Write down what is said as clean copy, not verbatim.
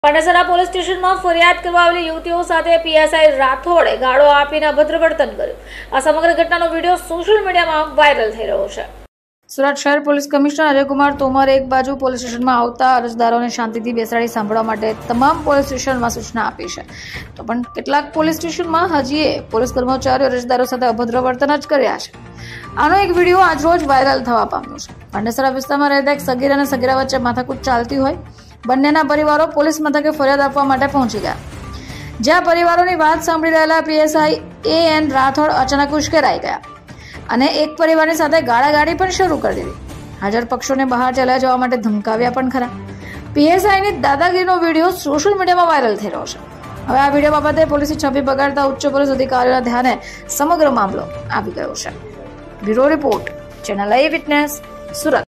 Pandesara police સ્ટેશનમાં ફરિયાદ કરવા આવેલી યુવતીઓ સાથે પીએસઆઈ રાઠોડે ગાળો આપીને અભદ્ર વર્તન કર્યું। આ સમગ્ર ઘટનાનો વિડીયો સોશિયલ મીડિયામાં વાયરલ થઈ રહ્યો છે। સુરત શહેર પોલીસ કમિશનર અજયકુમાર તોમરે એક બાજુ પોલીસ સ્ટેશનમાં આવતા અરજદારોને શાંતિથી બેસાડી સાંભળવા માટે તમામ પોલીસ સ્ટેશનમાં સૂચના આપી છે, તો પણ કેટલાક પોલીસ સ્ટેશનમાં હજી પોલીસ કર્મચારીઓ અરજદારો સાથે અભદ્ર વર્તન જ કર્યા છે। આનો એક વિડીયો આજરોજ વાયરલ થવા પામ્યો છે। પાંડેસરા વિસ્તારમાં રહેતા એક સગીર અને સગીરા વચ્ચે માથાકૂટ ચાલતી હોય બંનેના પરિવારો પોલીસ મથકે ફરિયાદ આપવા માટે પહોંચી ગયા, જ્યાં પરિવારોની વાત સાંભળી રહેલા પીએસઆઈ એન રાઠોડ અચાનક ઉશ્કેરાઈ ગયા અને એક પરિવારની સાથે ગાળાગાળી પણ શરૂ કરી દીધી। હાજર પક્ષોને બહાર ચાલ્યા જવા માટે ધમકાવ્યા પણ ખરા। પીએસઆઈની દાદાગીરીનો વિડીયો સોશિયલ મીડિયામાં વાયરલ થઈ રહ્યો છે। હવે આ વિડીયો બાબતે પોલીસે છબી બગાડતા ઉચ્ચ પોલીસ અધિકારીઓના ધ્યાને સમગ્ર મામલો આવી ગયો છે। Bureau report, channel eye witness, Surat.